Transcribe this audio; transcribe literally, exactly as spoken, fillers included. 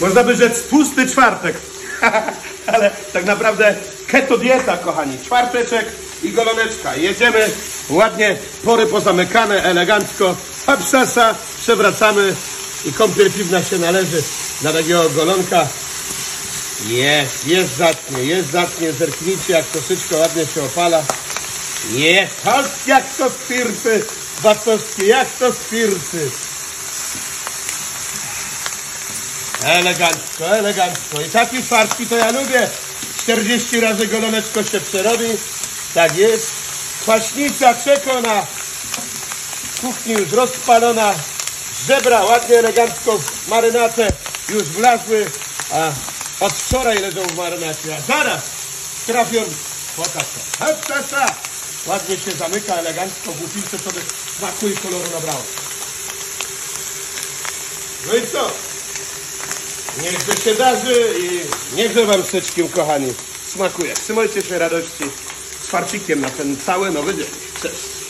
Można by rzec pusty czwartek. Ale tak naprawdę keto dieta, kochani. Czwarteczek i goloneczka. Jedziemy ładnie, pory pozamykane, elegancko. Hapsasa, przewracamy i kąpiel piwna się należy na takiego golonka. Jest, jest zatnie, jest zatnie. Zerknijcie, jak troszeczkę ładnie się opala. Jest, chodź, jak to spirty, Batowskie, jak to spirty. Elegancko, elegancko. I takie czwartki to ja lubię. czterdzieści razy goloneczko się przerobi. Tak jest. Kwaśnica przekona. Kuchni już rozpalona. Żebra ładnie, elegancko w marynatę już wlazły. A od wczoraj leżą w marynacie. A zaraz trafią. Pokaż to. Heptasa. Ładnie się zamyka, elegancko. Głupince sobie smaku i koloru nabrało. No i co? Niechże się darzy i niechże wam wszystkim, kochani, smakuje. Trzymajcie się radości z farcikiem na ten cały nowy dzień. Cześć!